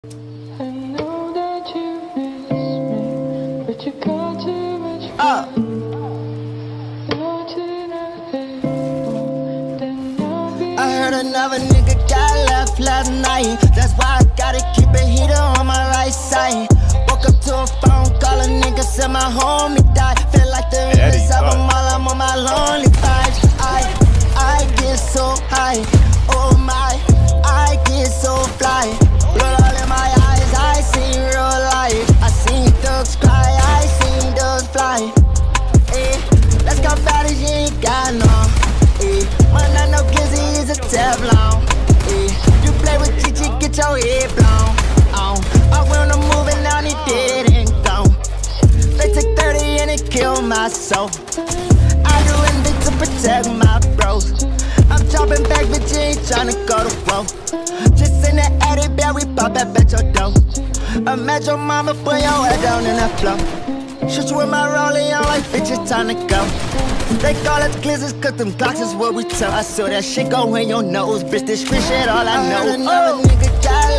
I know that you miss me, but you got too much I heard another nigga got left last night. That's why I gotta keep a heater on my right side. Woke up to a phone call, a nigga said my homie died. Feel like the realest of them all, I'm on my lonely vibes. I get so high, oh my, I get so fly. Blood all in my eyes, I see real life. I seen thugs cry, I seen thugs fly. Ay, let's go baddies, you ain't got no. Ay, man, I know Glizzy is a Teflon. Ay, you play with Gigi, get your head blown. I went on the move and now he dead and gone. They took 30 and it killed my soul. I do anything to protect my bros. I'm dropping back, but you ain't tryna go to war. Just in the attic, bed, we pop that at your door. I'm at your mama, put your head down in that floor. Shoot you with my rollie, I'm like, bitch, it's time to go. They call us glizzards, cause them Glocks is what we tell. I saw that shit go in your nose, bitch, this free shit all I know. I heard another nigga got